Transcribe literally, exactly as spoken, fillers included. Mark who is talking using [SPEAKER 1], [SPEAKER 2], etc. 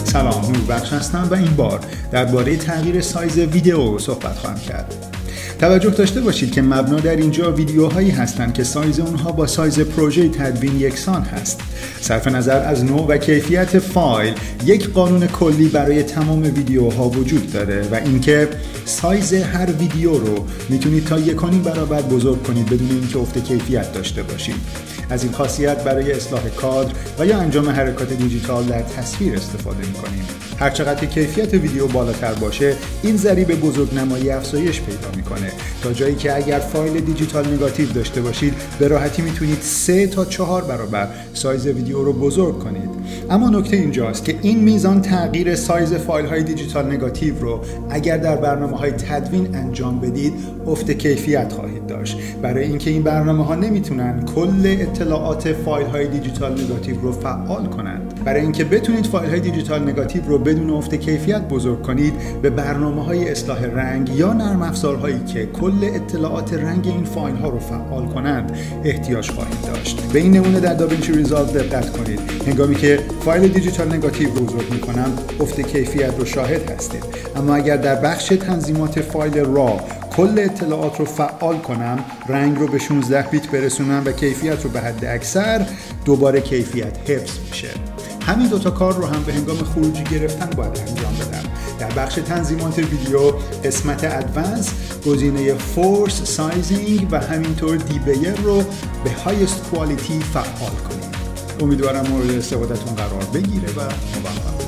[SPEAKER 1] سلام، نوربخش هستم و این بار درباره تغییر سایز ویدیو صحبت خواهم کرد. توجه داشته باشید که مبنا در اینجا ویدیوهایی هستند که سایز اونها با سایز پروژه تدوین یکسان هست. صرف نظر از نوع و کیفیت فایل، یک قانون کلی برای تمام ویدیوها وجود داره و اینکه سایز هر ویدیو رو میتونید تا یک و نیم برابر بزرگ کنید بدون اینکه افت کیفیت داشته باشید. از این خاصیت برای اصلاح کادر و یا انجام حرکات دیجیتال در تصویر استفاده می‌کنیم. هر چقدر کیفیت ویدیو بالاتر باشه، این ضریب بزرگنمایی افزایش پیدا می‌کنه تا جایی که اگر فایل دیجیتال نگاتیو داشته باشید، به راحتی میتونید سه تا چهار برابر سایز ویدیو رو بزرگ کنید. اما نکته اینجاست که این میزان تغییر سایز فایل‌های دیجیتال نگاتیو رو اگر در برنامه‌های تدوین انجام بدید، افت کیفیت خواهید داشت. برای اینکه این برنامه‌ها نمیتونن کل اطلاعات فایل‌های دیجیتال نگاتیو رو فعال کنند. برای اینکه بتونید فایل‌های دیجیتال نگاتیو رو بدون افت کیفیت بزرگ کنید، به برنامه‌های اصلاح رنگ یا نرم افزارهایی که کل اطلاعات رنگ این فایل‌ها رو فعال کنند احتیاج خواهید داشت. به این نمونه در داوینچی ریزالو دقت کنید. هنگامی که فایل دیجیتال نگاتیو رو بزرگ می‌کنم، افت کیفیت رو شاهد هستید. اما اگر در بخش تنظیمات فایل را کل اطلاعات رو فعال کنم، رنگ رو به شانزده بیت برسونم و کیفیت رو به حد اکثر، دوباره کیفیت حفظ میشه. همین دوتا کار رو هم به هنگام خروجی گرفتن باید انجام بدم. در بخش تنظیمات ویدیو قسمت ادوانس گزینه فورس سایزینگ و همینطور دیبیر رو به هایست کوالیتی فعال کنید. امیدوارم مورد استفادهتون قرار بگیره و موفق